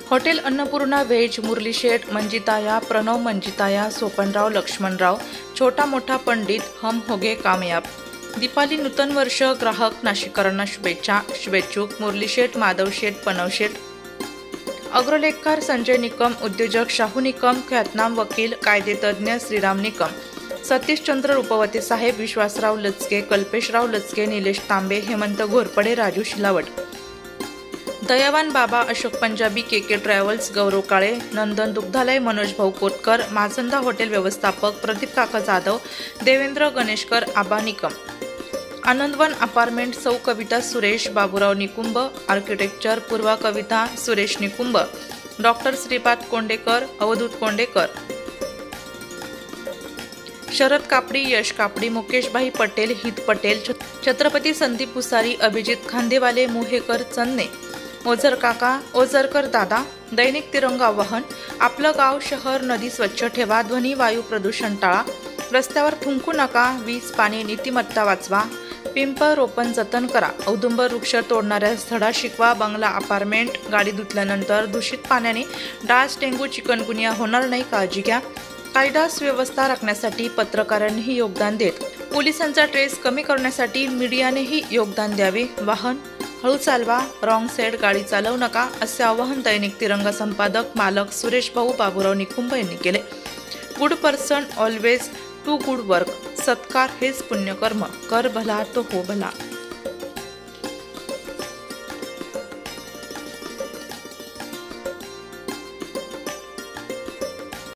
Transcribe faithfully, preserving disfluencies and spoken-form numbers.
Hotel Annapurna veg, Murli Sheth, Manjitaya, Pranav Manjitaya, Sopanrao Laxmanrao, छोटा मोठा पंडित, हम होगे कामयाब। दीपाली नूतन वर्ष, ग्राहक नाशिककरांना शुभेच्छा। शुभेच्छुक मुरली शेठ, माधव शेठ, पनव शेठ। अग्रलेखकार संजय निकम, उद्योजक शाहू निकम, ख्यातनाम वकील, कायदेतज्ञ श्रीराम निकम, सतीशचंद्र रूपवते साहेब, विश्वासराव लचके, कल्पेशराव लचके, निलेश तांबे, Hemant Ghorpade, Raju Shilawat, Dayawan Baba, Ashok Punjabi, K K travels, Gaurav Kale, Nandan Dugdhalaya, Manoj Bhau Kotkar, माझंदा हॉटेल व्यवस्थापक, प्रदीप काका जाधव, देवेंद्र गणेशकर, आबा निकम, आनंदवन अपार्टमेंट, सौ कविता सुरेश, बाबूराव निकुंभ, आर्किटेक्चर, पूर्वा कविता सुरेश निकुंभ, डॉक्टर श्रीपाद कोंडेकर, अवधूत कोंडेकर, शरद कापडी, यश कापडी, मुकेशभाई पटेल, हित पटेल, छत्रपती संदीप पुसारी, अभिजित खांदेवाले, मोहेकर चन्ने, ओझर काका, ओझरकर दादा, दैनिक तिरंगा वाहन, आपलं गाव, शहर, नदी स्वच्छ ठेवा, ध्वनी वायू प्रदूषण टाळा, रस्त्यावर थुंकू नका, वीज पाणी नीतिमत्ता वाचवा, पिंप रोपण जतन करा, औदुंबर वृक्ष तोडणाऱ्यास धडा शिकवा, बंगला अपार्टमेंट, गाडी धुतल्यानंतर दूषित पाण्याने डास, डेंग्यू, चिकनगुनिया होणार नाही, काळजी घ्या, कायदा सुव्यवस्था राखण्यासाठी पत्रकारांनीही योगदान देत, पोलिसांचा ट्रेस कमी करण्यासाठी मीडियानेही योगदान द्यावे, वाहन हळू चालवा, रॉंग साईड गाडी चालवू नका, असे आवाहन दैनिक तिरंगा संपादक मालक सुरेश भाऊ बाबूराव निकुंभ यांनी केले। Good person always to good work, सत्कार हेच पुण्यकर्म, कर भला तो हो भला।